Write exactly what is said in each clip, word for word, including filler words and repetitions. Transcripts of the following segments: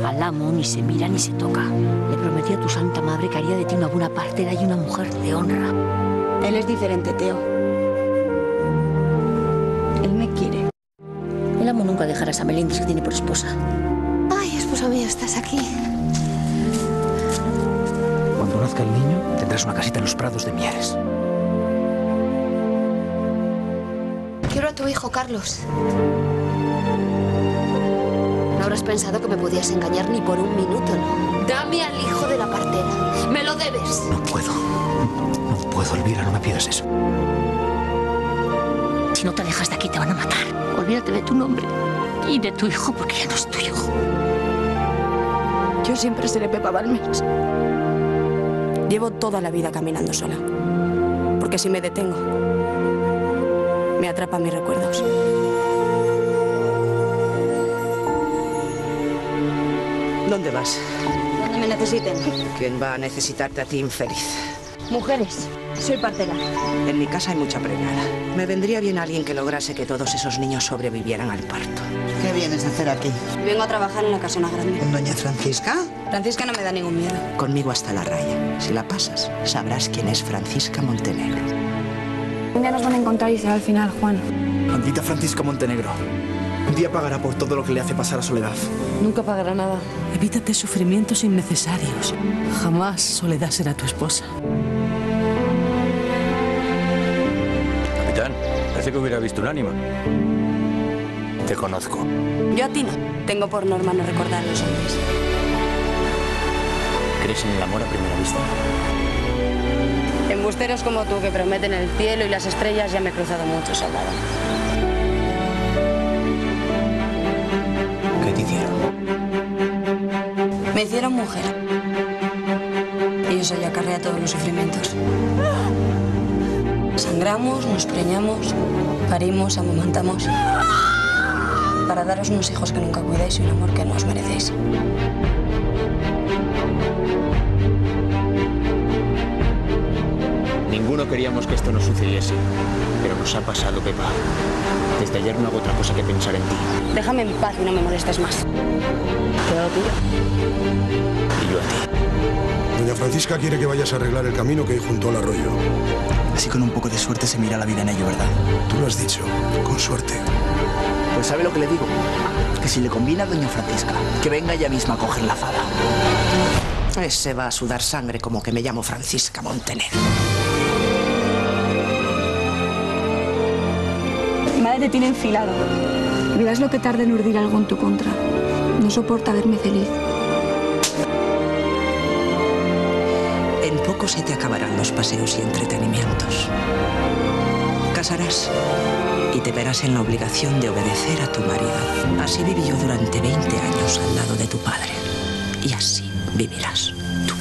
al amo, ni se mira ni se toca. Le prometí a tu santa madre que haría de ti una buena partera y una mujer de honra. Él es diferente, Teo. Él me quiere. El amo nunca dejará a esa Melindres que tiene por esposa. Ay, esposo mío, estás aquí. Cuando nazca el niño, tendrás una casita en los prados de Mieres. Quiero a tu hijo, Carlos. No habrás pensado que me podías engañar ni por un minuto, ¿no? Dame al hijo de la partera. ¡Me lo debes! No puedo. No puedo, Elvira, no me pidas eso. Si no te alejas de aquí, te van a matar. Olvídate de tu nombre y de tu hijo, porque ya no es tuyo. Yo siempre seré Pepa Balmes. Llevo toda la vida caminando sola. Porque si me detengo, me atrapan mis recuerdos. ¿Dónde vas? Donde me necesiten. ¿Quién va a necesitarte a ti, infeliz? Mujeres, soy partera. En mi casa hay mucha preñada. Me vendría bien alguien que lograse que todos esos niños sobrevivieran al parto. ¿Qué vienes a hacer aquí? Vengo a trabajar en la casona grande. ¿Con doña Francisca? Francisca no me da ningún miedo. Conmigo hasta la raya. Si la pasas, sabrás quién es Francisca Montenegro. Un día nos van a encontrar y será al final, Juan. Maldita Francisca Montenegro. Un día pagará por todo lo que le hace pasar a Soledad. Nunca pagará nada. Evítate sufrimientos innecesarios. Jamás Soledad será tu esposa. Capitán, parece que hubiera visto un ánima. Te conozco. Yo a ti no. Tengo por norma no recordar a los hombres. ¿Crees en el amor a primera vista? Embusteros como tú que prometen el cielo y las estrellas ya me he cruzado mucho, soldado. ¿Qué te hicieron? Me hicieron mujer. Y eso ya acarrea todos los sufrimientos. Sangramos, nos preñamos, parimos, amamantamos. Para daros unos hijos que nunca cuidáis y un amor que no os merecéis. Ninguno queríamos que esto nos sucediese, pero nos ha pasado, Pepa. Desde ayer no hago otra cosa que pensar en ti. Déjame en paz y no me molestes más. Te hago tuyo. Y yo a ti. Doña Francisca quiere que vayas a arreglar el camino que hay junto al arroyo. Así con un poco de suerte se mira la vida en ello, ¿verdad? Tú lo has dicho, con suerte. Pues ¿sabe lo que le digo? Que si le conviene a doña Francisca, que venga ella misma a coger la azada. Ese va a sudar sangre como que me llamo Francisca Montenegro. Mi madre te tiene enfilado. Verás lo que tarda en urdir algo en tu contra. No soporta verme feliz. En poco se te acabarán los paseos y entretenimientos. Casarás y te verás en la obligación de obedecer a tu marido. Así viví yo durante veinte años al lado de tu padre. Y así vivirás tú.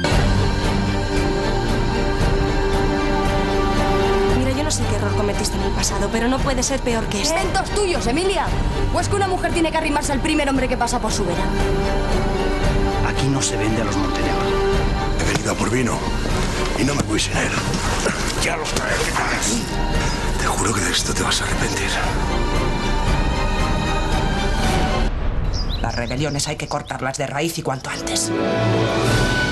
Mira, yo no sé qué error cometiste en el pasado, pero no puede ser peor que este. ¡Eventos tuyos, Emilia! ¿O es que una mujer tiene que arrimarse al primer hombre que pasa por su vera? Aquí no se vende a los Montenegro. He venido a por vino y no me voy sin él. Ya los traeré. Te juro que de esto te vas a arrepentir. Las rebeliones hay que cortarlas de raíz y cuanto antes.